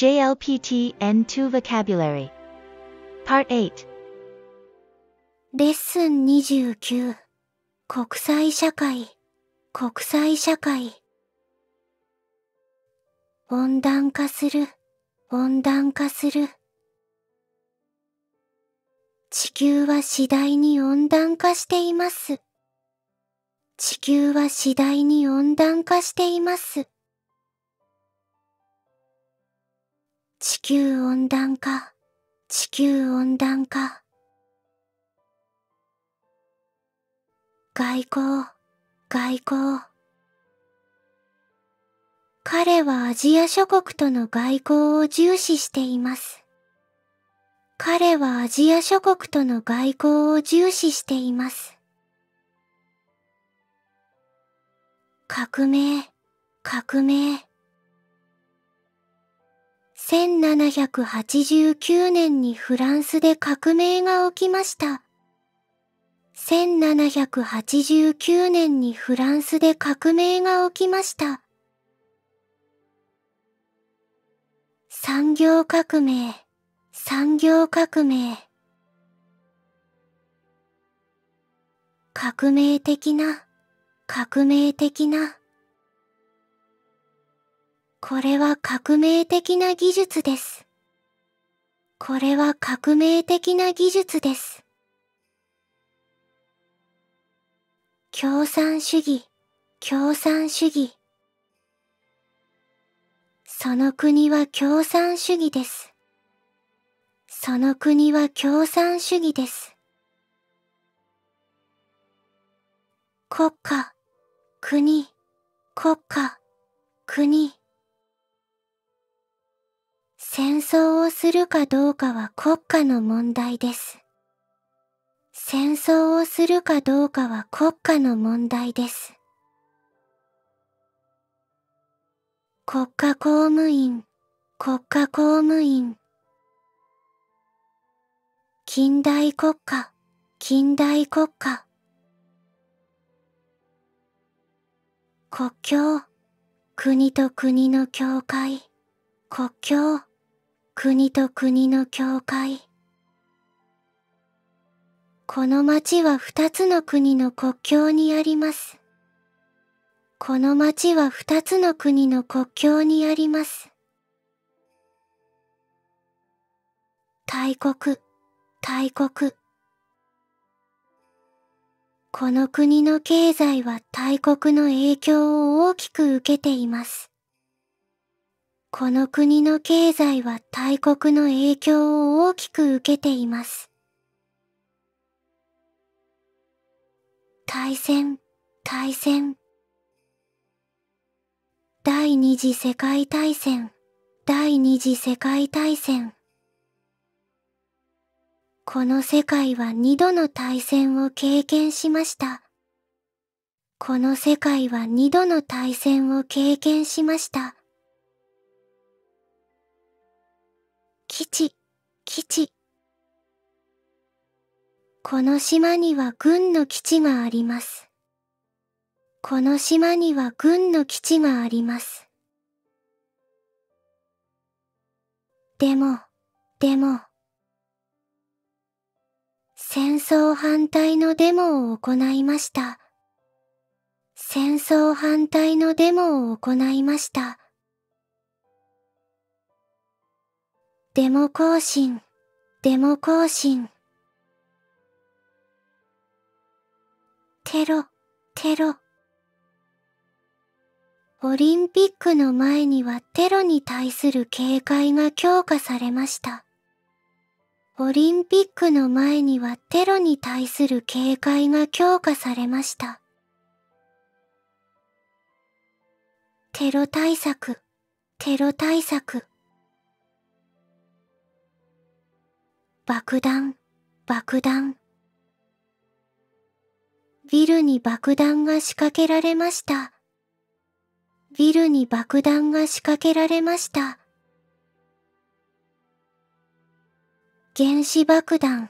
JLPT N2 Vocabulary Part 8 レッスン29国際社会温暖化する地球は次第に温暖化しています地球温暖化外交彼はアジア諸国との外交を重視しています革命1789年にフランスで革命が起きました産業革命革命的なこれは革命的な技術です共産主義その国は共産主義です国家国戦争をするかどうかは国家の問題です国家公務員近代国家国境国と国の境界この町は2つの国の国境にあります大国この国の経済は大国の影響を大きく受けています大戦第二次世界大戦この世界は2度の大戦を経験しました基地この島には軍の基地がありますでも戦争反対のデモを行いましたデモ行進テロオリンピックの前にはテロに対する警戒が強化されましたテロ対策爆弾ビルに爆弾が仕掛けられました原子爆弾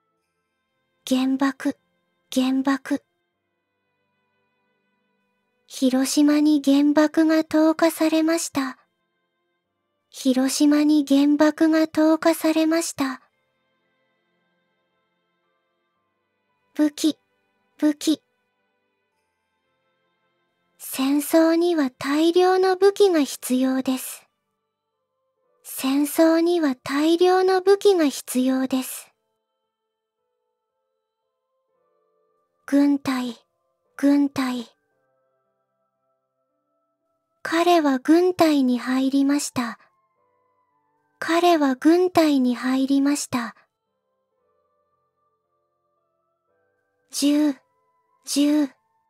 原爆広島に原爆が投下されました。広島に原爆が投下されました。武器、武器。戦争には大量の武器が必要です。戦争には大量の武器が必要です。軍隊、軍隊。彼は軍隊に入りました。彼は軍隊に入りました。銃、銃。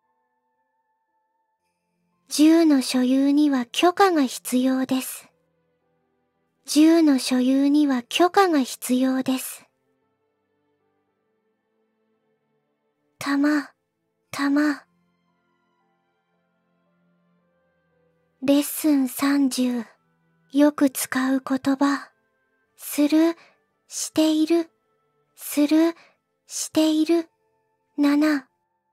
銃の所有には許可が必要です。銃の所有には許可が必要です。弾、弾。レッスン30。よく使う言葉。する、している、する、している。7。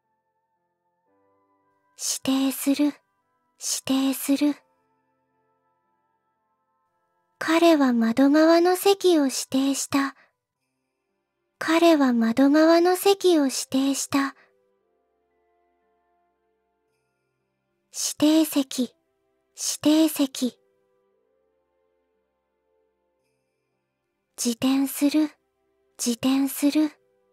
指定する、指定する。彼は窓側の席を指定した。彼は窓側の席を指定した。指定席、指定席。自転する、自転する。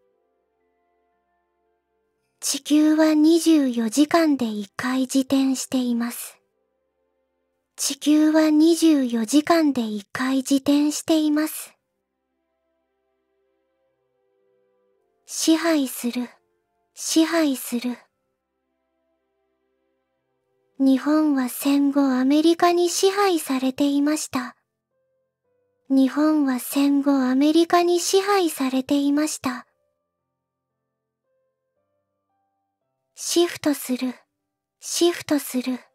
地球は24時間で1回自転しています。地球は24時間で1回自転しています。支配する、支配する。日本は戦後アメリカに支配されていました。日本は戦後アメリカに支配されていました。シフトする、シフトする。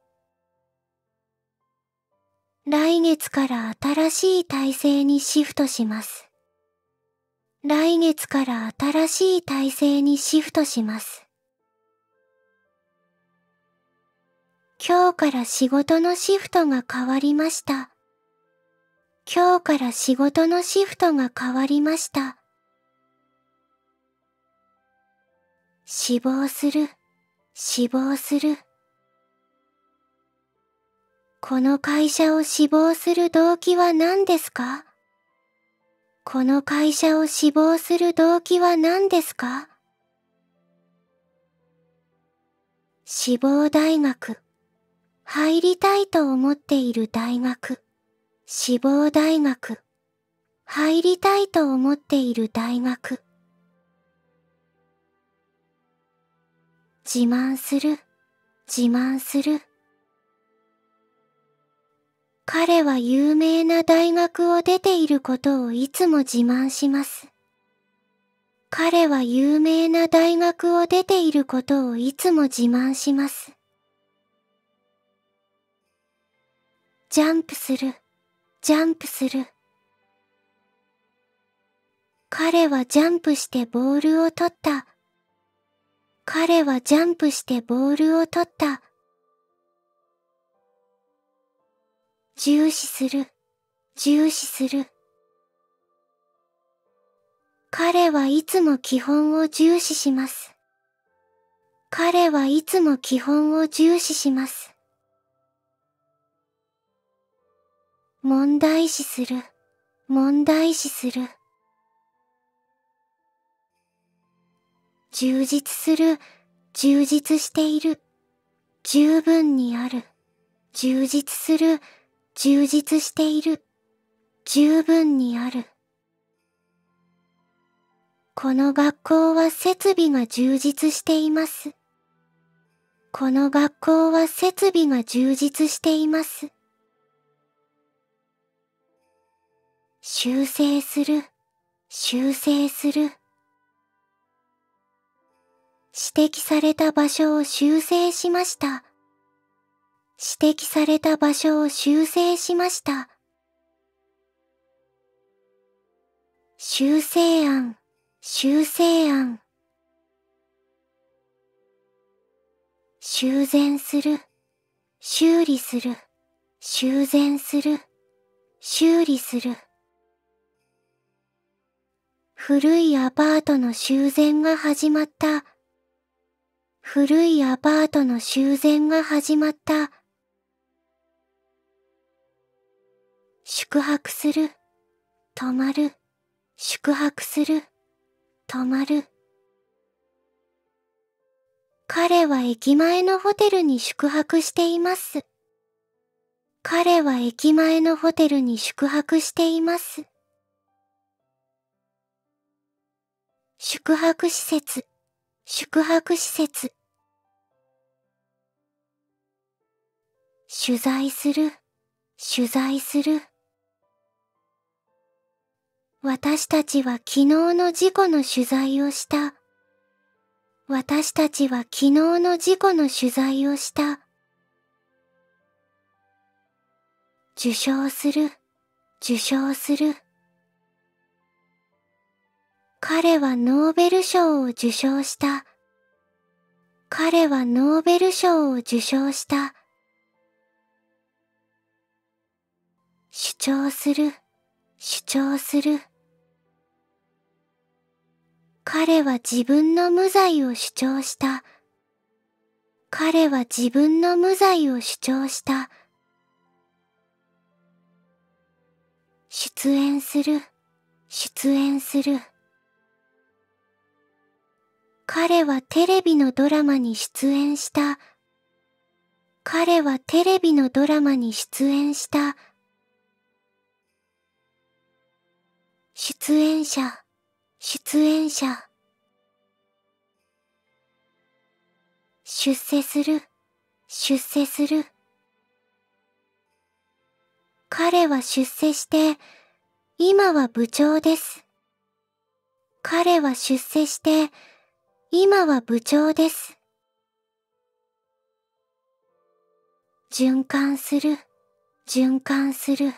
来月から新しい体制にシフトします。来月から新しい体制にシフトします。今日から仕事のシフトが変わりました。今日から仕事のシフトが変わりました。死亡する、死亡する。この会社を死亡する動機は何ですか？この会社を死亡する動機は何ですか？志望大学。入りたいと思っている大学。志望大学。入りたいと思っている大学。自慢する、自慢する。彼は有名な大学を出ていることをいつも自慢します。彼は有名な大学を出ていることをいつも自慢します。ジャンプする、ジャンプする。彼はジャンプしてボールを取った。彼はジャンプしてボールを取った。重視する、重視する。彼はいつも基本を重視します。彼はいつも基本を重視します。問題視する、問題視する。充実する、充実している。十分にある。充実する、充実している。十分にある。この学校は設備が充実しています。この学校は設備が充実しています。修正する、修正する。指摘された場所を修正しました。指摘された場所を修正しました。修正案、修正案。修繕する、 修理する、修繕する、修理する。古いアパートの修繕が始まった。古いアパートの修繕が始まった。宿泊する、泊まる、宿泊する、泊まる。彼は駅前のホテルに宿泊しています。彼は駅前のホテルに宿泊しています。宿泊施設、宿泊施設。取材する、取材する。私たちは昨日の事故の取材をした。私たちは昨日の事故の取材をした。受賞する、受賞する。彼はノーベル賞を受賞した。彼はノーベル賞を受賞した。主張する、主張する。彼は自分の無罪を主張した。彼は自分の無罪を主張した。出演する、出演する。彼はテレビのドラマに出演した。彼はテレビのドラマに出演した。出演者、出演者。出世する、出世する。彼は出世して、今は部長です。彼は出世して、今は部長です。循環する、循環する。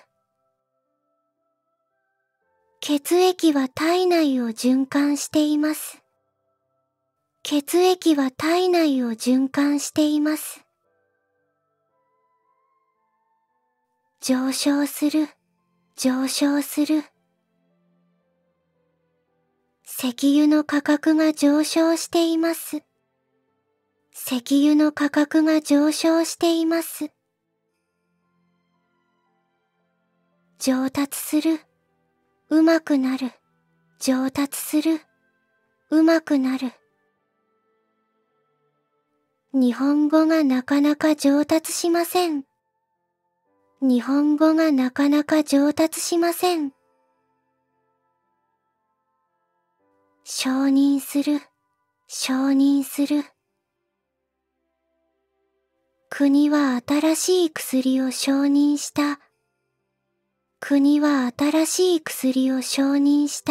血液は体内を循環しています。血液は体内を循環しています。上昇する、上昇する。石油の価格が上昇しています。石油の価格が上昇しています。上達する、うまくなる。上達する、うまくなる。日本語がなかなか上達しません。日本語がなかなか上達しません。承認する、承認する。国は新しい薬を承認した。国は新しい薬を承認した。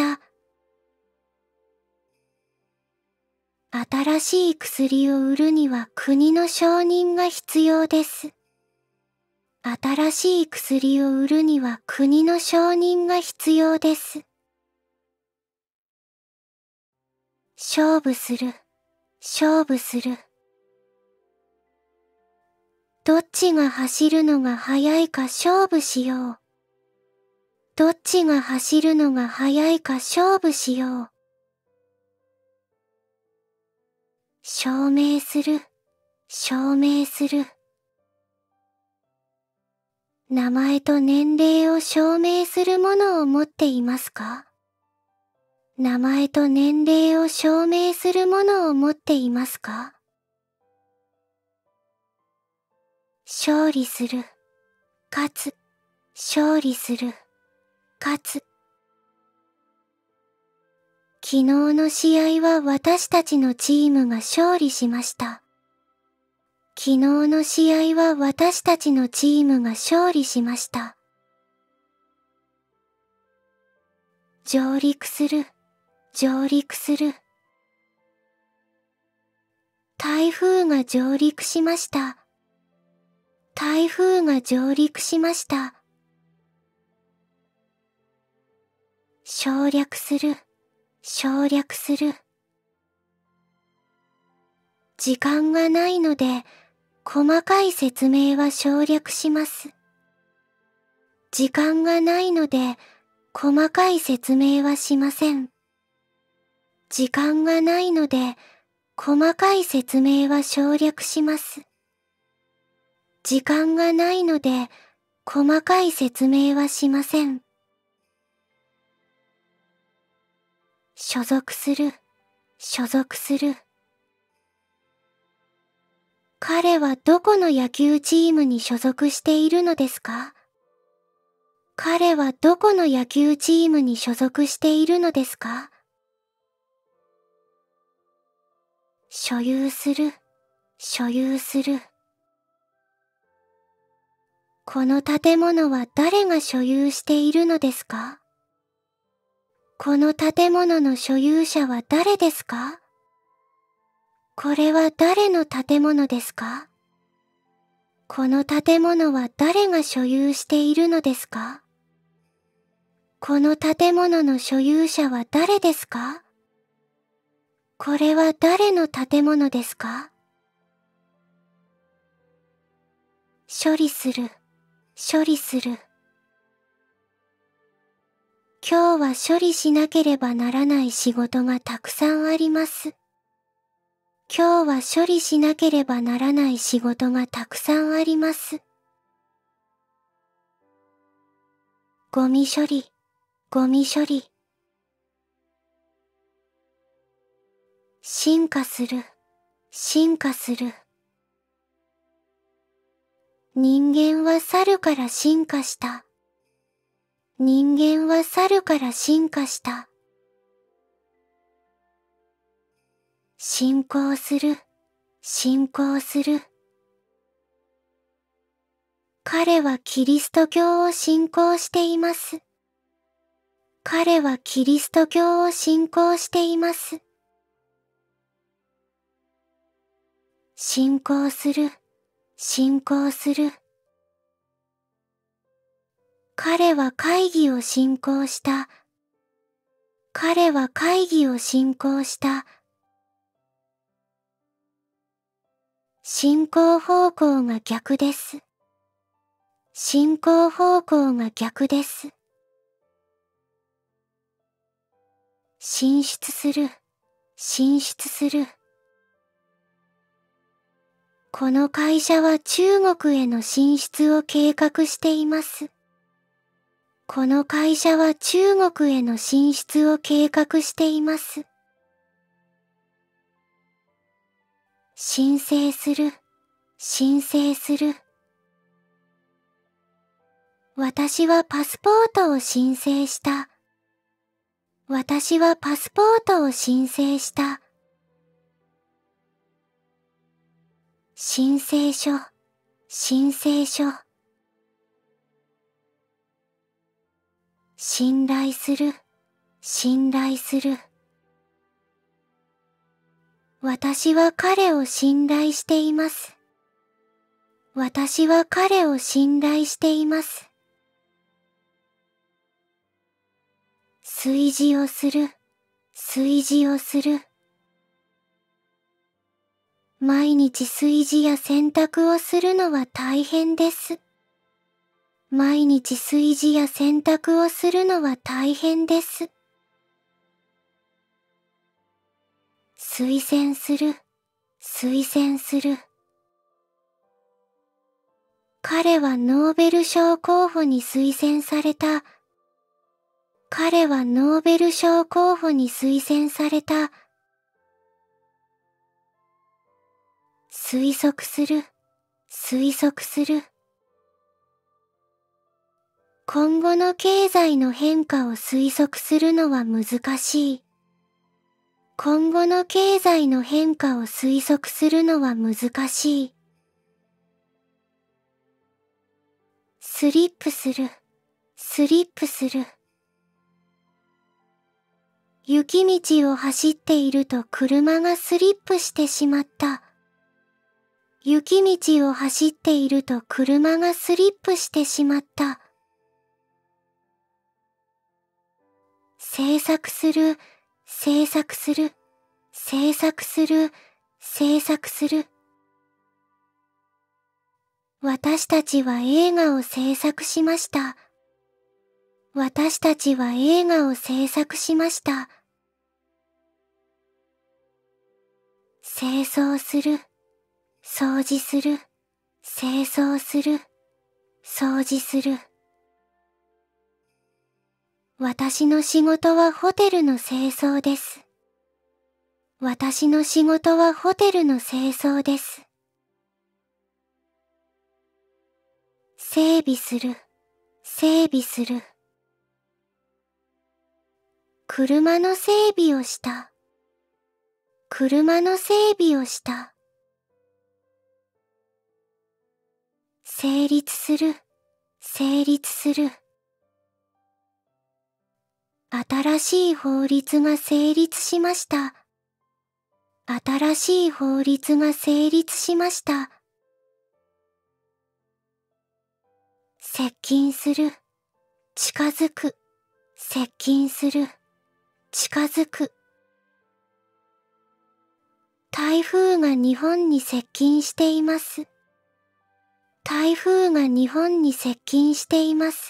新しい薬を売るには国の承認が必要です。新しい薬を売るには国の承認が必要です。勝負する、勝負する。どっちが走るのが速いか勝負しよう。どっちが走るのが速いか勝負しよう。証明する、証明する。名前と年齢を証明するものを持っていますか？名前と年齢を証明するものを持っていますか？勝利する、勝つ、勝利する、勝つ。昨日の試合は私たちのチームが勝利しました。昨日の試合は私たちのチームが勝利しました。上陸する、上陸する。台風が上陸しました。台風が上陸しました。省略する、省略する。時間がないので、 細かい説明は省略します。時間がないので、細かい説明はしません。時間がないので、細かい説明は省略します。時間がないので、細かい説明はしません。所属する、所属する。彼はどこの野球チームに所属しているのですか？彼はどこの野球チームに所属しているのですか？所有する、所有する。この建物は誰が所有しているのですか？この建物の所有者は誰ですか？これは誰の建物ですか？この建物は誰が所有しているのですか？この建物の所有者は誰ですか？これは誰の建物ですか？処理する、処理する。今日は処理しなければならない仕事がたくさんあります。今日は処理しなければならない仕事がたくさんあります。ゴミ処理、ゴミ処理。進化する、進化する。人間は猿から進化した。人間は猿から進化した。信仰する、信仰する。彼はキリスト教を信仰しています。彼はキリスト教を信仰しています。信仰する、信仰する。彼は会議を信仰した。彼は会議を信仰した。進行方向が逆です。進行方向が逆です。進出する、進出する。この会社は中国への進出を計画しています。この会社は中国への進出を計画しています。申請する、申請する。私はパスポートを申請した。私はパスポートを申請した。申請書、申請書。信頼する、信頼する。私は彼を信頼しています。私は彼を信頼しています。炊事をする、炊事をする。毎日炊事や洗濯をするのは大変です。毎日炊事や洗濯をするのは大変です。推薦する、推薦する。彼はノーベル賞候補に推薦された。彼はノーベル賞候補に推薦された。推測する、推測する。今後の経済の変化を推測するのは難しい。今後の経済の変化を推測するのは難しい。スリップする、スリップする。雪道を走っていると車がスリップしてしまった。雪道を走っていると車がスリップしてしまった。制作する、制作する、制作する、制作する。 私たちは映画を制作しました。私たちは映画を制作しました。清掃する、掃除する、清掃する、掃除する。私の仕事はホテルの清掃です。私の仕事はホテルの清掃です。整備する、整備する。車の整備をした。車の整備をした。成立する、成立する。新しい法律が成立しました。新しい法律が成立しました。接近する、近づく、接近する、近づく。台風が日本に接近しています。台風が日本に接近しています。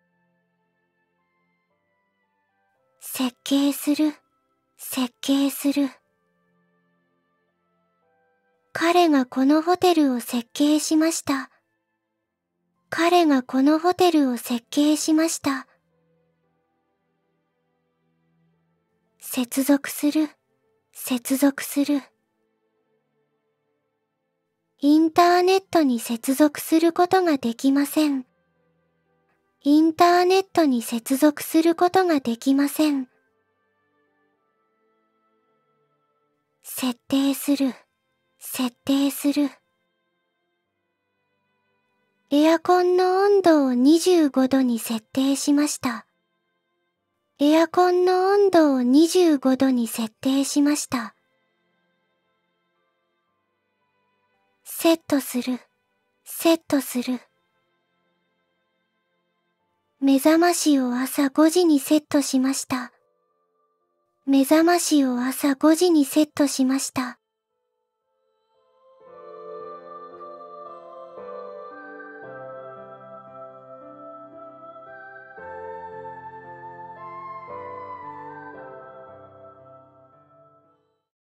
設計する、設計する。彼がこのホテルを設計しました。彼がこのホテルを設計しました。接続する、接続する。インターネットに接続することができません。インターネットに接続することができません。設定する、設定する。エアコンの温度を25度に設定しました。エアコンの温度を25度に設定しました。セットする、セットする。目覚ましを朝5時にセットしました。目覚ましを朝5時にセットしました。